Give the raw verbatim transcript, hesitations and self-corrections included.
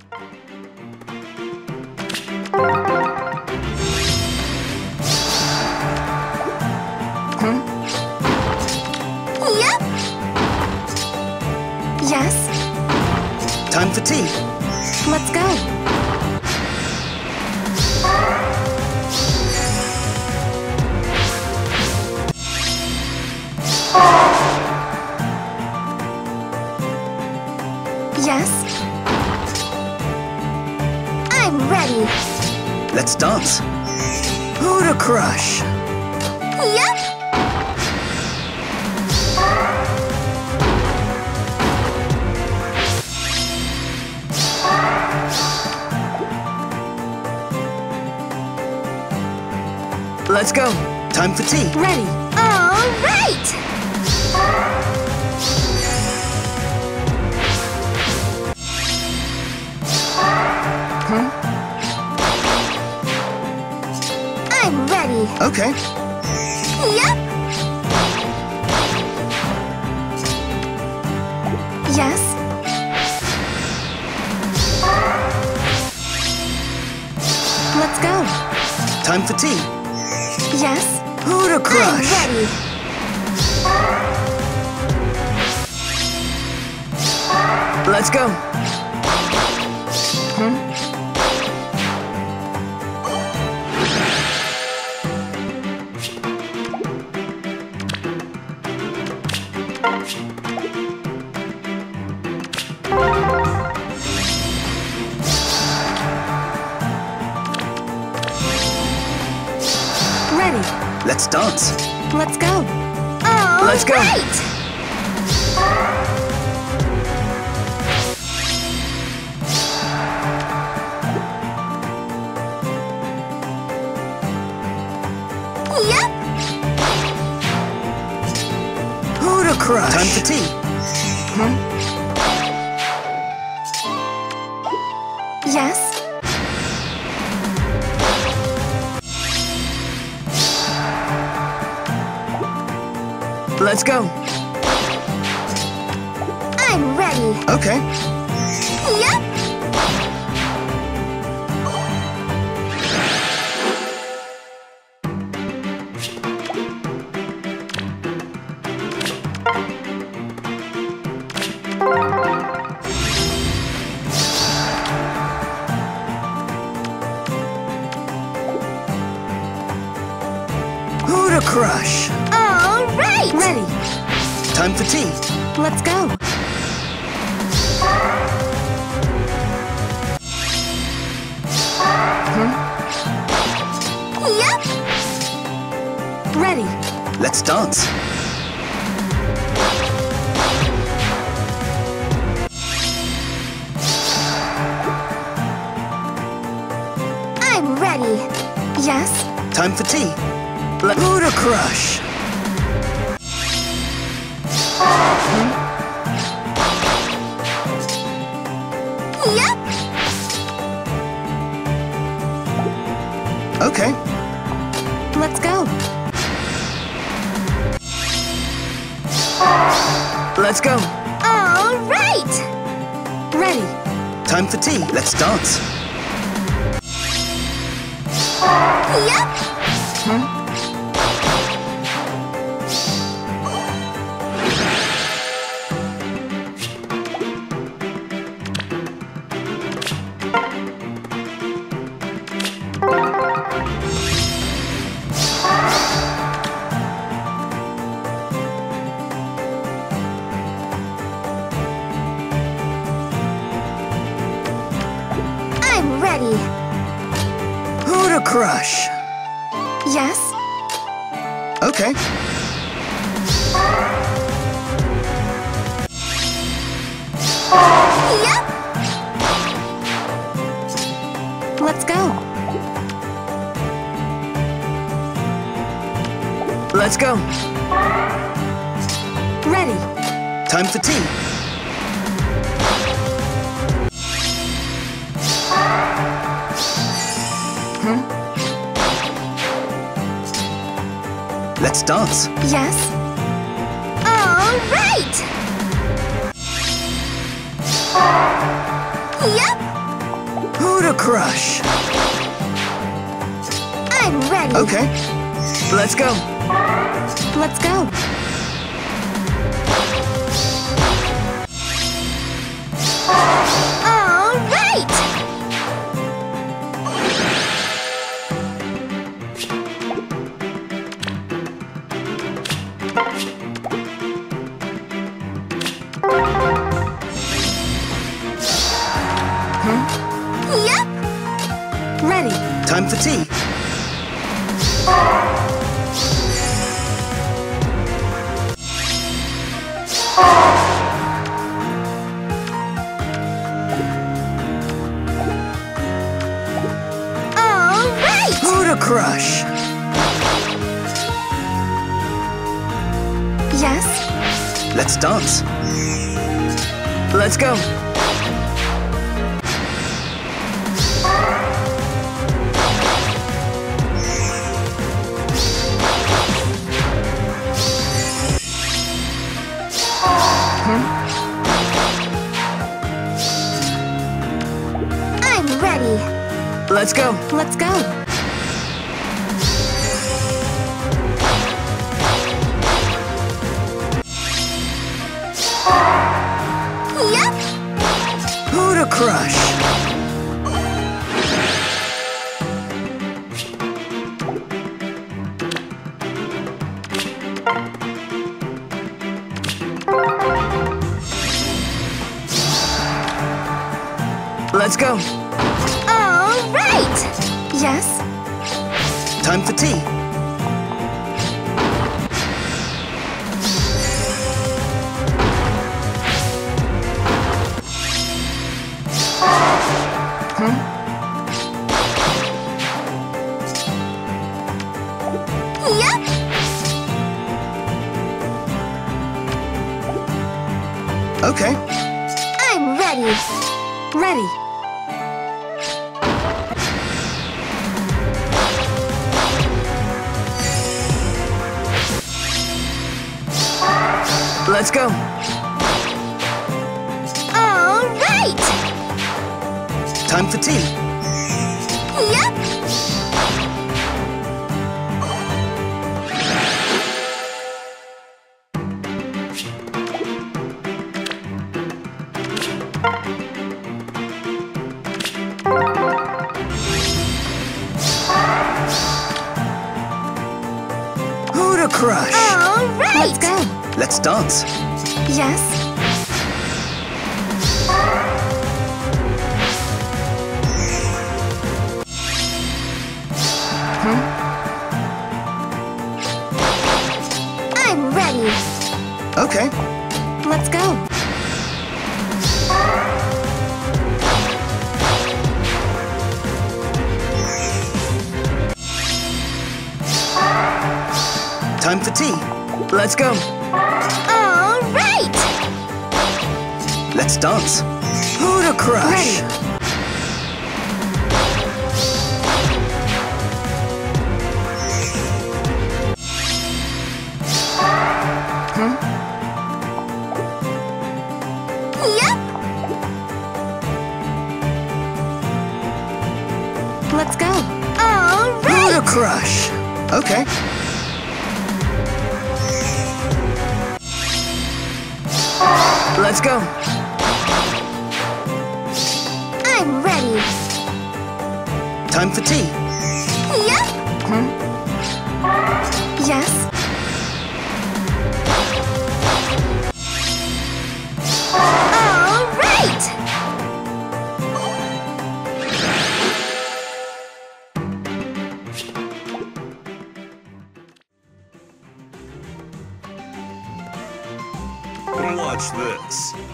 Hmm? Yep. Yes. Time for tea. Let's go. Yes. I'm ready. Let's dance. Who to crush? Yep. Let's go. Time for tea. Ready. All right. Hmm? I'm ready. Okay. Yep. Yes. Let's go. Time for tea. Yes. Who to crush? I'm ready. Let's go. Hmm? Ready. Let's dance. Let's go. All Let's go. right. Yep. Who to crush? Time for tea. Hmm? Yes. Let's go. I'm ready. Okay. Yep. Who to crush? All right. Ready. Time for tea. Let's go. Hmm? Yep. Ready. Let's dance. I'm ready. Yes. Time for tea. Let Who to crush? Hmm? Yep. Okay. Let's go. Let's go. All right. Ready. Time for tea. Let's dance. Yep. Hmm? I'm ready. Who to crush? Yes. Okay. Yep. Let's go. Let's go. Ready. Time for tea. Hmm? Let's dance. Yes. All right. Yep. Who to crush? I'm ready. Okay. Let's go. Let's go. All right. Yep. Ready. Time for tea. All right. Who to crush? Yes. Let's dance. Let's go. I'm ready. Let's go. Let's go. Yep. Who to crush? Let's go. All right. Yes. Time for tea. Yep. Okay. I'm ready. Ready. Let's go. All right. Time for tea. Yep. Who to crush? All right. Let's go. Let's dance. Yes. I'm ready. Okay. Let's go. Time for tea. Let's go. All right. Let's dance. Who to crush? Ready. Yep. Let's go. All Who to right. crush? Okay. Let's go. I'm ready. Time for tea. Yep. Yes. All right. Watch this.